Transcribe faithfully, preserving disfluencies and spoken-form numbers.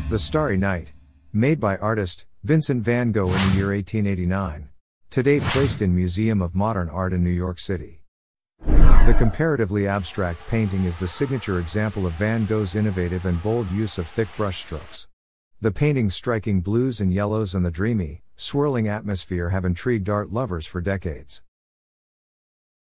The Starry Night. Made by artist, Vincent van Gogh in the year eighteen eighty-nine. Today placed in Museum of Modern Art in New York City. The comparatively abstract painting is the signature example of Van Gogh's innovative and bold use of thick brushstrokes. The painting's striking blues and yellows and the dreamy, swirling atmosphere have intrigued art lovers for decades.